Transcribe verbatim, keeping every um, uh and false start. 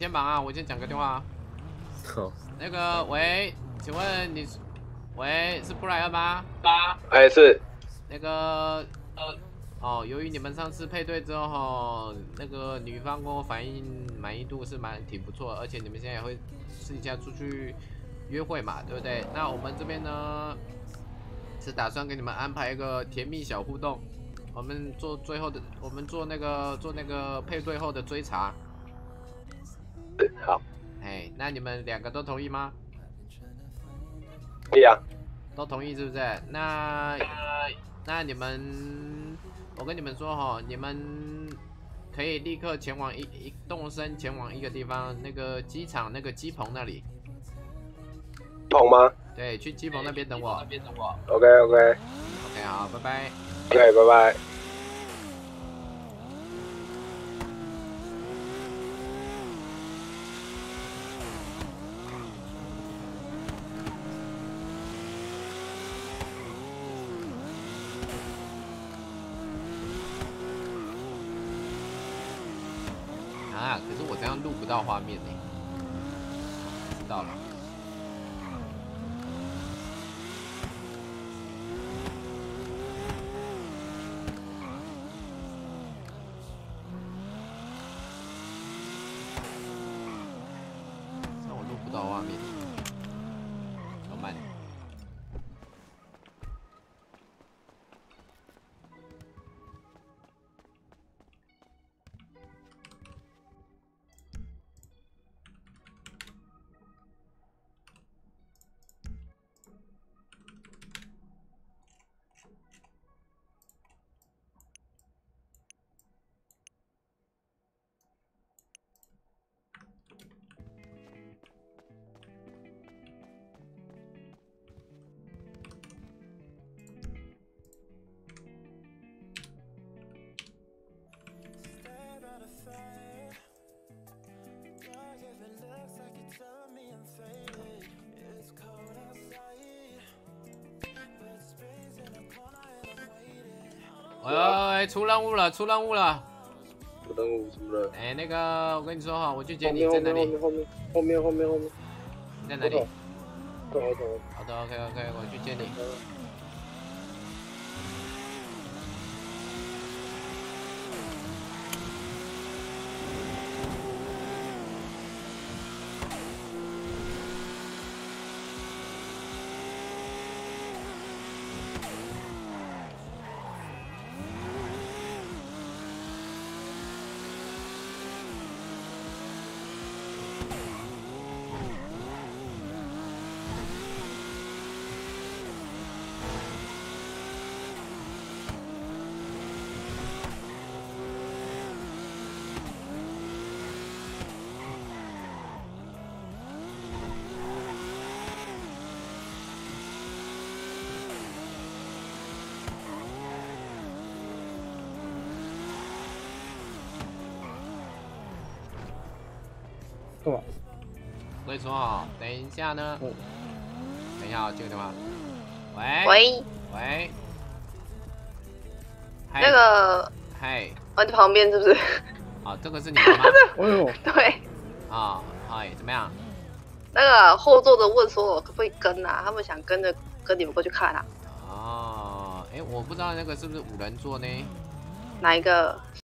先忙啊，我先讲个电话啊。 好， 那个，喂，请问你，喂，是布莱恩吗？ 八，哎是。 那个，呃，哦，由于你们上次配对之后哈，那个女方跟我反映满意度是蛮挺不错，而且你们现在也会私底下出去约会嘛，对不对？那我们这边呢是打算给你们安排一个甜蜜小互动，我们做最后的，我们做那个做那个配对后的追查。 好， 哎，那你们两个都同意吗？ 可以啊。 都同意是不是？那那你们，我跟你们说哈，你们可以立刻前往一一动身前往一个地方，那个机场那个机棚那里。 棚吗？ 对，去机棚那边等我。那边等我。 OK OK。 OK， 好，拜拜。 OK， 拜拜。 啊，可是我这样录不到画面呢。知道了。这我录不到画面，怎么办？喂，出任务了，出任务了！ 出任务什么的？ 哎，那个，我跟你说哈，我去接你， 后在哪里？ 面后面后面后面后面。 你在哪里？ 走走走。 好的 ，OK OK， 我去接你。 干嘛？ 我跟你说啊，等一下呢， 嗯、 等一下啊，接个电话。喂。 喂。 喂。 那个。 嗨。 我在旁边是不是？ 啊，这个是你的吗？ 哎呦。 对。 啊，嗨，怎么样？ 那个后座的问说，我可不可以跟啊？他们想跟着跟你们过去看啊。 哦，哎，我不知道那个是不是五人座呢？ 哪一个？